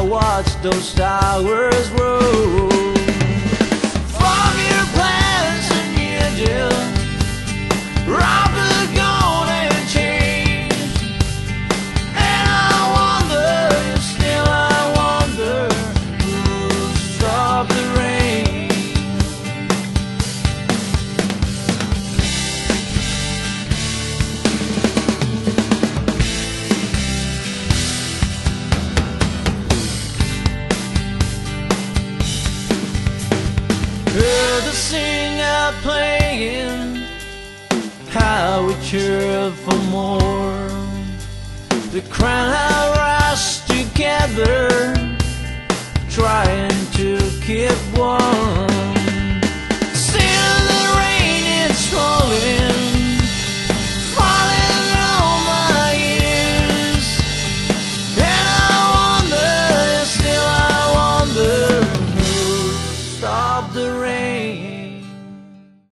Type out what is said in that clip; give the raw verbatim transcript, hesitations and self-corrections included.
watched those towers roll. Five-year plans and you just robbed the gold and change. And I wonder, still I wonder, who'll stop the rain? Heard the singer playing, how we cheered for more. The crowd had rushed together, trying to keep warm.